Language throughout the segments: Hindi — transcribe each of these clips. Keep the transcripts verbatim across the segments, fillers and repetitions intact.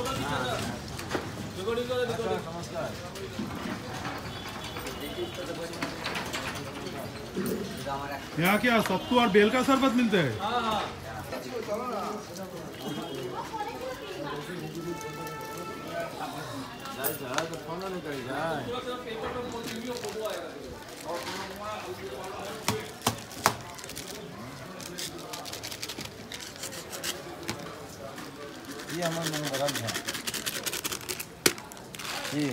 यहाँ क्या सत्तू और बेल का शरबत मिलते हैं? ये हमारे मन बदल है ये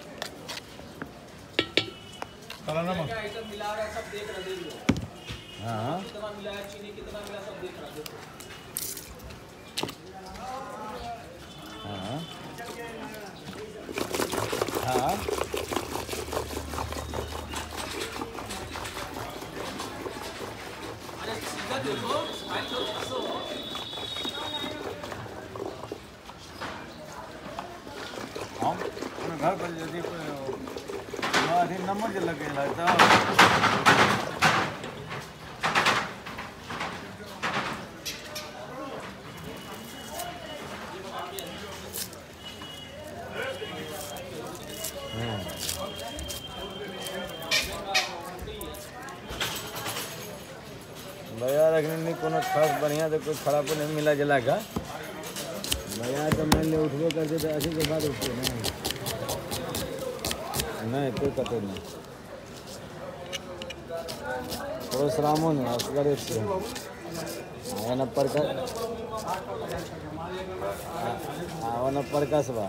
काला नमक मिला रहा है सब देख रहे हो। हाँ कितना मिला है चीनी कितना मिला सब देख रहे हो। हाँ हाँ अरे सीधा देखो स्माइल तो हंसो। हम घर पर यदि अभी नंबर जो लगे लगता भैया रखने नहीं कोनो खास बढ़िया तो कोई खराब नहीं मिला जला का भैया तो मान ले उठबो करते तो अच्छे के बाद उठते नहीं नहीं कोई कतो नहीं थोड़ा श्रामो नहीं असगरे से आवन पर का आवन पर का सबा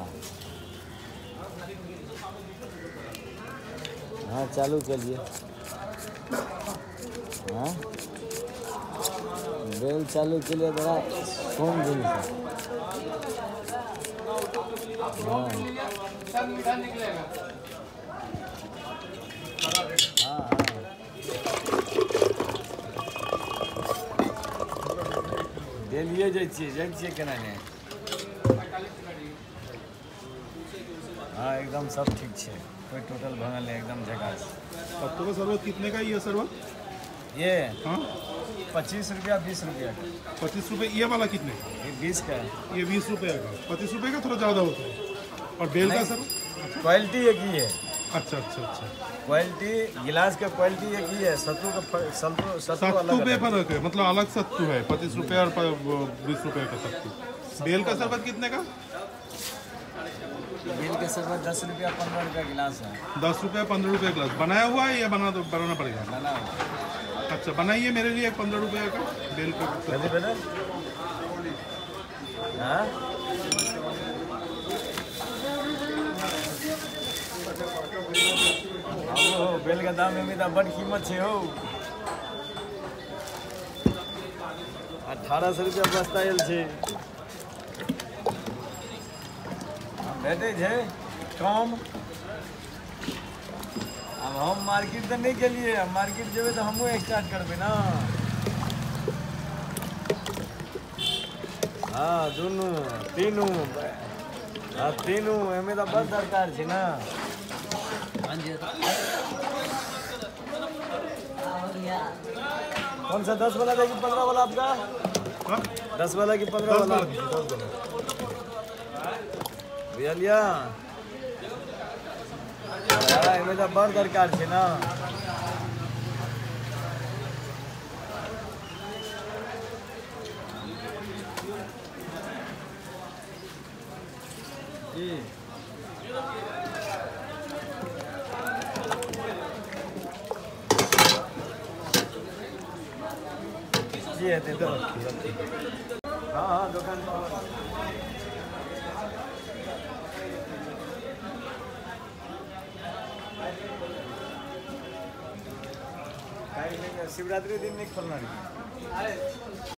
हाँ चालू करिए हाँ बेल चालू के लिए बड़ा कौन दिन से हाँ हाँ दिलिए जाइ छियै जाइ छियै केना ने हाँ एकदम सब ठीक है कोई टोटल भंगल है एकदम झकास। सत्तू का शरबत कितने का ये शरबत? ये हाँ पच्चीस रुपया बीस रुपया का। पच्चीस रुपये ये वाला कितने का? ये बीस का है। ये बीस रुपये का। पच्चीस रुपये का थोड़ा ज़्यादा होता है। और बेल का शरबत? क्वालिटी एक ही है। अच्छा अच्छा अच्छा क्वालिटी गिलास का क्वालिटी एक ही है। सत्तू का सत्तू सत्तू पे फर्क है मतलब अलग सत्तू है पच्चीस रुपये और बीस रुपये का सत्तू। बेल का शरबत कितने का? बेल का शरबत दस रुपया पंद्रह रुपया गिलास है। दस रुपये पंद्रह रुपये गिलास बनाया हुआ है या बना तो बनाना पड़ेगा? बना अच्छा बनाइए मेरे लिए पंद्रह रुपये का बेल का। हाँ हो बेल का दाम में तो बड़ कीमत है हो। अठारह सौ रुपया बस्ता आयल है भेटे है कम। अब हम मार्केट तो नहीं के लिए मार्केट जेबे तो हमो स्टार्ट करबे ना। हाँ दोनों तीनों हाँ तीनों एमे तो बस दरकार है ना। कौन सा दस वाला कि पंद्रह वाला आपका? हाँ? दस वाला कि पंद्रह वाला? भैया लिया इनमें तो बड़ दरकार है ना। जी है तो हाँ हाँ दुकान शिवरात्रि दिन नहीं खोलना।